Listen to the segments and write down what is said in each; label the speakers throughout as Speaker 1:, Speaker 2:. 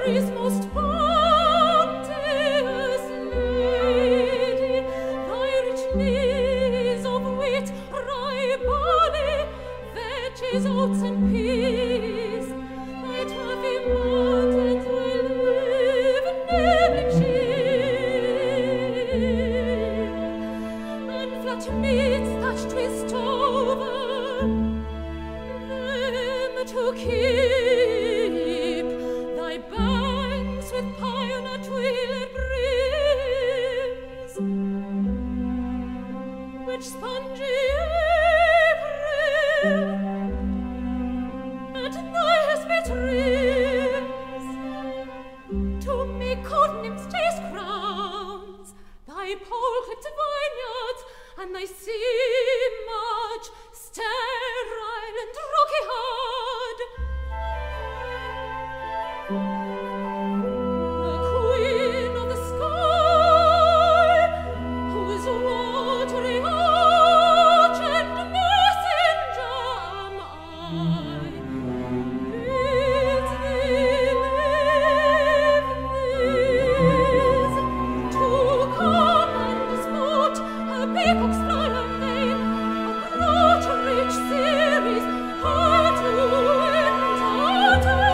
Speaker 1: Mary's most bounteous lady, thy rich knees of wheat, rye, barley, veggies, oats, and peas, thy taffy malt and thy live and flat meats thatched with stover, them to keep thy banks with pine and twill breeze, which spongy April at thy hespit rears, to make cold nymphs taste crowns, thy pole-clipped vineyards, and thy sea marge sterile and rocky hard. The queen of the sky, whose watery arch and messenger am I, bids thee live this, to come and sport her peacock's fly amain, approach rich Ceres, her to entertain.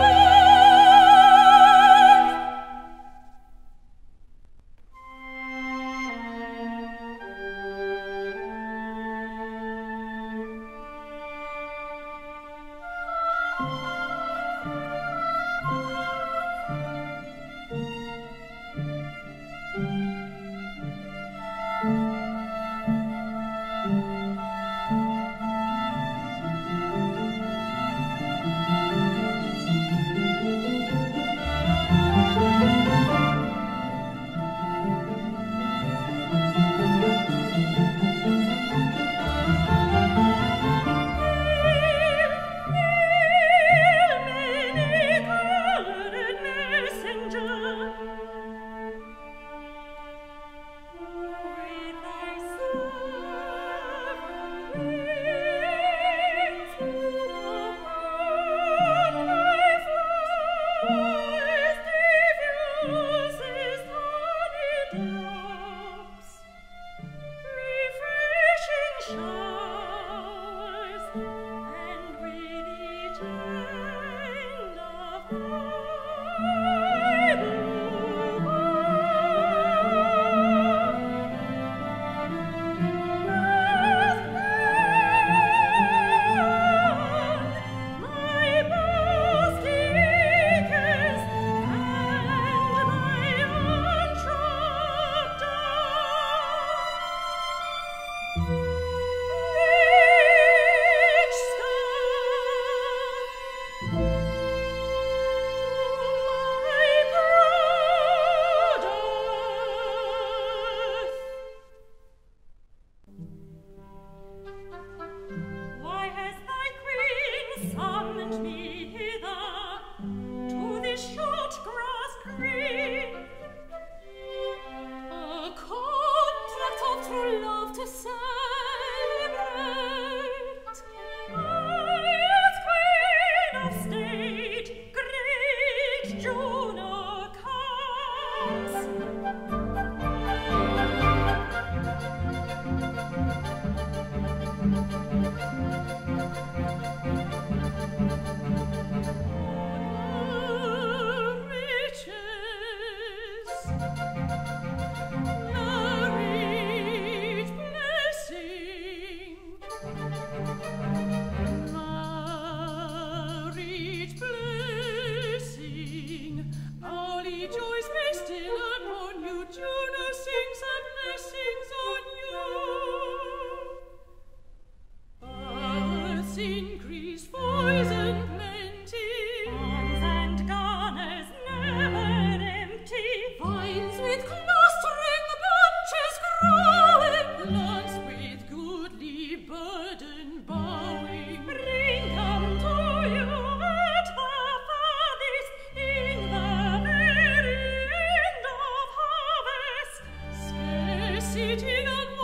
Speaker 1: Sitting on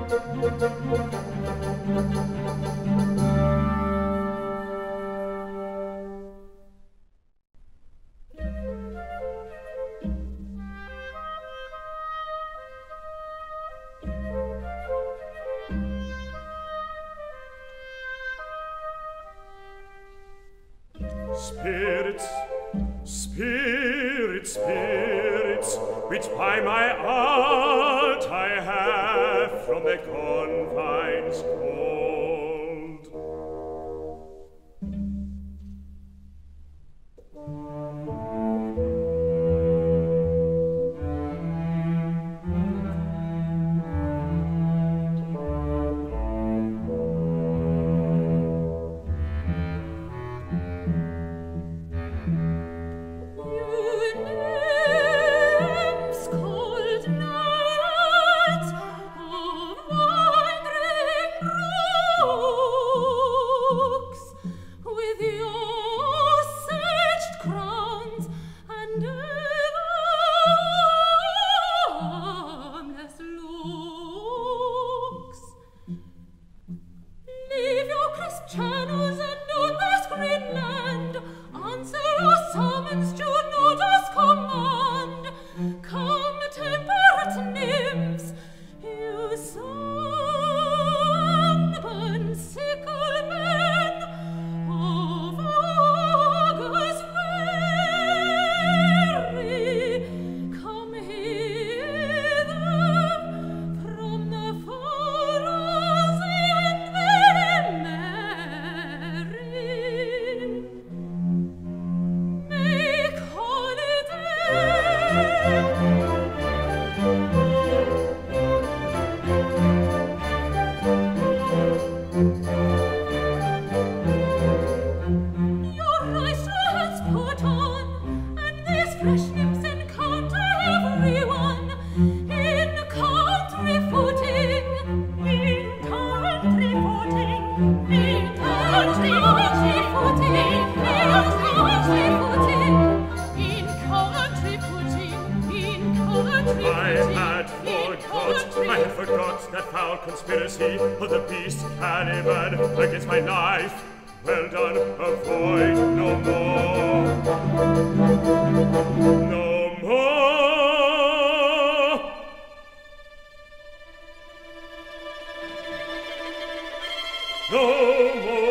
Speaker 2: Spirits, spirits, spirits, which by my art I have from the confines called. No more.